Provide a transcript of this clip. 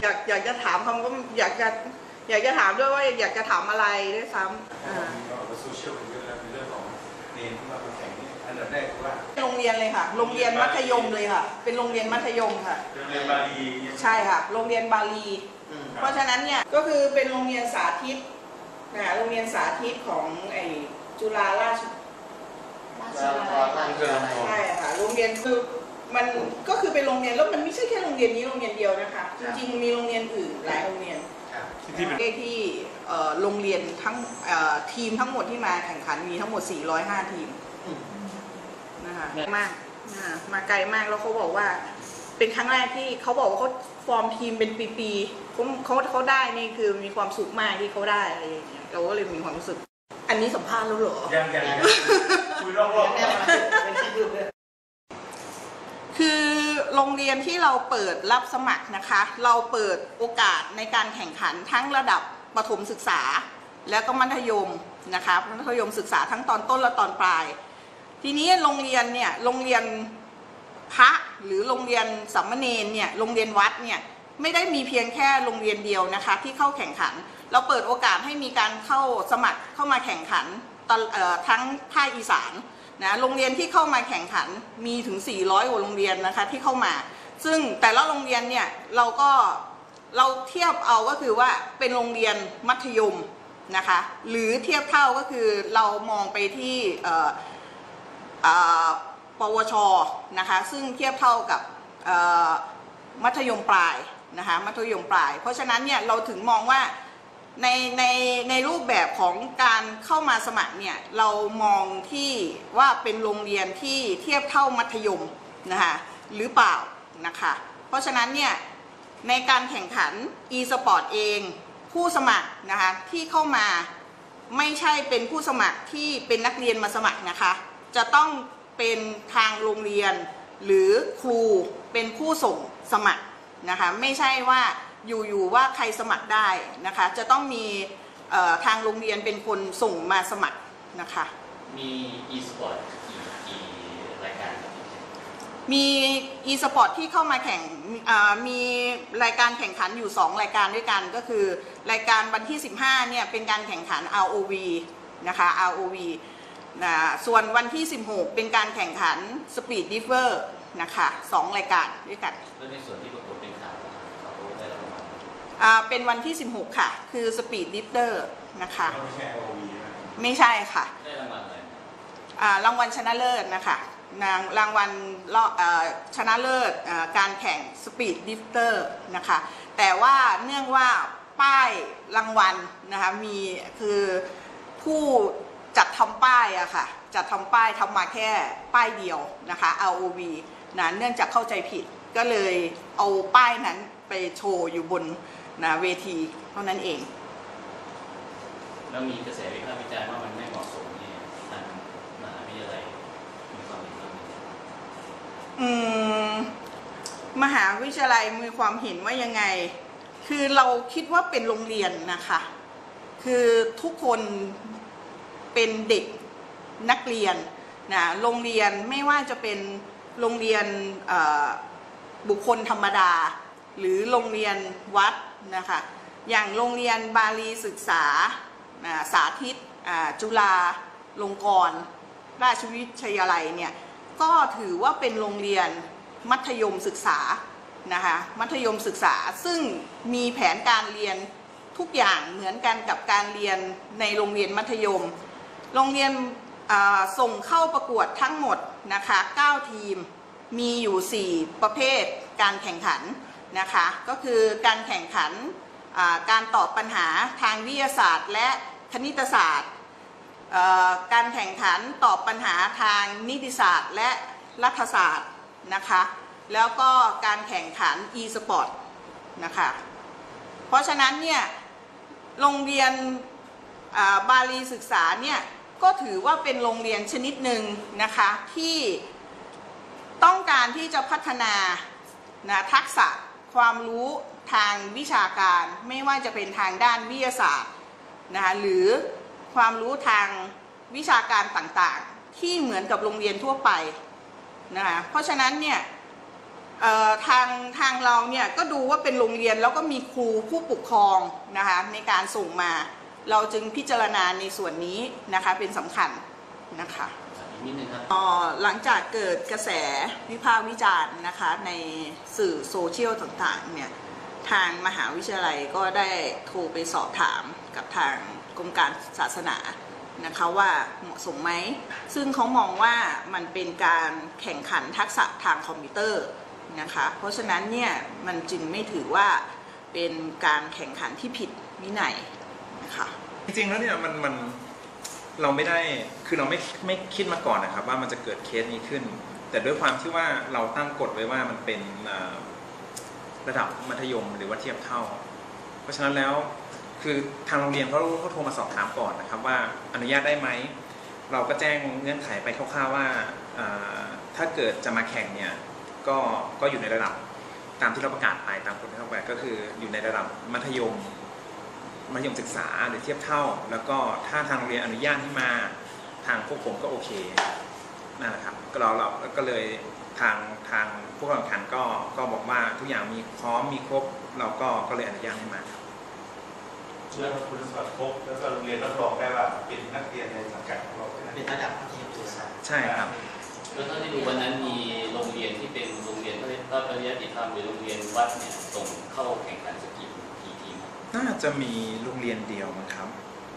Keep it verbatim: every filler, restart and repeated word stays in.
อยากอยากจะถามคำก็อยากจะอยากจะถามด้วยว่าอยากจะถามอะไรด้วยซ้ำอ่าโซเชียลเป็นเรื่องเป็นเรื่องของเรียนที่มาแข่งนี่อันดับแรกคือว่าโรงเรียนเลยค่ะโรงเรียนมัธยมเลยค่ะเป็นโรงเรียนมัธยมค่ะโรงเรียนบาลีใช่ค่ะโรงเรียนบาลีเพราะฉะนั้นเนี่ยก็คือเป็นโรงเรียนสาธิตนะโรงเรียนสาธิตของไอจุฬาราชใช่ค่ะโรงเรียนคือมันก็คือเป็นโรงเรียนแล้วมันไม่ใช่แค่โรงเรียนนี้โรงเรียนเดียวนะคะจริงๆมีโรงเรียนอื่นหลายโรงเรียนที่ที่โรงเรียนทั้งทีมทั้งหมดที่มาแข่งขันมีทั้งหมดสี่ร้อยห้าทีมนะคะมากมาไกลมากแล้วเขาบอกว่าเป็นครั้งแรกที่เขาบอกว่าเขาฟอร์มทีมเป็นปีๆเขาเขาเขาได้นี่คือมีความสุขมากที่เขาได้อะไรอย่างเงี้ยเราก็เลยมีความรู้สึกอันนี้สัมภาษณ์แล้วเหรอยังยังคุยรอบๆคือโรงเรียนที่เราเปิดรับสมัครนะคะเราเปิดโอกาสในการแข่งขันทั้งระดับประถมศึกษาแล้วก็มัธยมนะคะมัธยมศึกษาทั้งตอนต้นและตอนปลายทีนี้โรงเรียนเนี่ยโรงเรียนพระหรือโรงเรียนสามเณรเนี่ยโรงเรียนวัดเนี่ยไม่ได้มีเพียงแค่โรงเรียนเดียวนะคะที่เข้าแข่งขันเราเปิดโอกาสให้มีการเข้าสมัครเข้ามาแข่งขันทั้งภาคอีสานนะโรงเรียนที่เข้ามาแข่งขันมีถึงสี่ร้อยกว่าโรงเรียนนะคะที่เข้ามาซึ่งแต่ละโรงเรียนเนี่ยเราก็เราเทียบเอาก็คือว่าเป็นโรงเรียนมัธยมนะคะหรือเทียบเท่าก็คือเรามองไปที่ปวชนะคะซึ่งเทียบเท่ากับมัธยมปลายนะคะมัธยมปลายเพราะฉะนั้นเนี่ยเราถึงมองว่าในในในรูปแบบของการเข้ามาสมัครเนี่ยเรามองที่ว่าเป็นโรงเรียนที่เทียบเท่ามัธยมนะคะหรือเปล่านะคะเพราะฉะนั้นเนี่ยในการแข่งขัน e-sport เองผู้สมัครนะคะที่เข้ามาไม่ใช่เป็นผู้สมัครที่เป็นนักเรียนมาสมัครนะคะจะต้องเป็นทางโรงเรียนหรือครูเป็นผู้ส่งสมัครนะคะไม่ใช่ว่าอยู่ๆว่าใครสมัครได้นะคะจะต้องมีทางโรงเรียนเป็นคนส่งมาสมัครนะคะมี e-sport กี่กี่รายการมี e-sport ที่เข้ามาแข่งมีรายการแข่งขันอยู่สองรายการด้วยกันก็คือรายการวันที่สิบห้าเนี่ยเป็นการแข่งขัน อาร์ โอ วี นะคะ อาร์ โอ วีนะส่วนวันที่สิบหกเป็นการแข่งขัน Speed Diver นะคะสองรายการด้วยกันแล้วในส่วนที่ประกวดเป็นข่าวเขาได้รางวัลเป็นวันที่สิบหกค่ะคือ Speed Diver นะคะไม่ใช่ อาร์ โอ วีไม่ใช่ค่ะได้รางวัลอะไรรางวัลชนะเลิศนะคะรางวัลชนะเลิศการแข่ง Speed Diver นะคะแต่ว่าเนื่องว่าป้ายรางวัลนะคะมีคือผู้จัดทำป้ายอะค่ะจัดทำป้ายทำมาแค่ป้ายเดียวนะคะ อาร์ โอ วี นะเนื่องจากเข้าใจผิดก็เลยเอาป้ายนั้นไปโชว์อยู่บนนะเวทีเท่านั้นเองแล้วมีกระแสวิพากษ์วิจารณ์ว่ามันไม่เหมาะสมเนี่ยทางมหาวิทยาลัยมีความเห็นว่าอืมมหาวิทยาลัยมีความเห็นว่ายังไงคือเราคิดว่าเป็นโรงเรียนนะคะคือทุกคนเป็นเด็กนักเรียนนะโรงเรียนไม่ว่าจะเป็นโรงเรียนบุคคลธรรมดาหรือโรงเรียนวัดนะคะอย่างโรงเรียนบาลีศึกษาสาธิตจุฬาลงกรณราชวิทยาลัยเนี่ยก็ถือว่าเป็นโรงเรียนมัธยมศึกษานะคะมัธยมศึกษาซึ่งมีแผนการเรียนทุกอย่างเหมือนกันกับการเรียนในโรงเรียนมัธยมโรงเรียนส่งเข้าประกวดทั้งหมดนะคะเก้าทีมมีอยู่สี่ประเภทการแข่งขันนะคะก็คือการแข่งขันการตอบปัญหาทางวิทยาศาสตร์และคณิตศาสตร์การแข่งขันตอบปัญหาทางนิติศาสตร์และรัฐศาสตร์นะคะแล้วก็การแข่งขัน e-sport นะคะเพราะฉะนั้นเนี่ยโรงเรียนบาลีศึกษาเนี่ยก็ถือว่าเป็นโรงเรียนชนิดหนึ่งนะคะที่ต้องการที่จะพัฒนานะทักษะความรู้ทางวิชาการไม่ว่าจะเป็นทางด้านวิทยาศาสตร์นะคะหรือความรู้ทางวิชาการต่างๆที่เหมือนกับโรงเรียนทั่วไปนะคะเพราะฉะนั้นเนี่ยเอ่อทางทางเราเนี่ยก็ดูว่าเป็นโรงเรียนแล้วก็มีครูผู้ปกครองนะคะในการส่งมาเราจึงพิจารณาในส่วนนี้นะคะเป็นสำคัญนะคะอีกนิดนึงครับเอ่อหลังจากเกิดกระแสวิพากษ์วิจารณ์นะคะในสื่อโซเชียลต่างๆเนี่ยทางมหาวิทยาลัยก็ได้โทรไปสอบถามกับทางกรมการศาสนานะคะว่าเหมาะสมไหมซึ่งเขามองว่ามันเป็นการแข่งขันทักษะทางคอมพิวเตอร์นะคะเพราะฉะนั้นเนี่ยมันจึงไม่ถือว่าเป็นการแข่งขันที่ผิดวินัยนะคะจริงๆแล้วเนี่ยมันมันเราไม่ได้คือเราไม่ไม่คิดมาก่อนนะครับว่ามันจะเกิดเคสนี้ขึ้น แต่ด้วยความที่ว่าเราตั้งกฎไว้ว่ามันเป็นระดับมัธยมหรือว่าเทียบเท่า เพราะฉะนั้นแล้วคือทางโรงเรียนเขาเขาโทรมาสอบถามก่อนนะครับว่าอนุญาตได้ไหมเราก็แจ้งเงื่อนไขไปคร่าวๆว่าถ้าเกิดจะมาแข่งเนี่ยก็ก็อยู่ในระดับตามที่เราประกาศไปตามกฎที่เราประกาศก็คืออยู่ในระดับมัธยมมัธยมศึกษาหรือเทียบเท่าแล้วก็ถ้าทางโรงเรียนอนุญาตให้มาทางพวกผมก็โอเคนั่นแหละครับก็เราเราก็เลยทางทางผู้แข่งขันก็ก็บอกว่าทุกอย่างมีพร้อมมีครบเราก็ก็เลยอนุญาตให้มาครับเรื่องคุณสมบัติครบแล้วก็โรงเรียนรับรองได้ว่าเป็นนักเรียนในสังกัดของเราเป็นเป็นระดับมัธยมศึกษาใช่ครับแล้วเท่าที่ดูวันนั้นมีโรงเรียนที่เป็นโรงเรียนพระปริยัติธรรมหรือโรงเรียนวัดเนี่ยส่งเข้าแข่งขันสักกี่กี่ทีมครับน่าจะมีโรงเรียนเดียวมั้งครับอ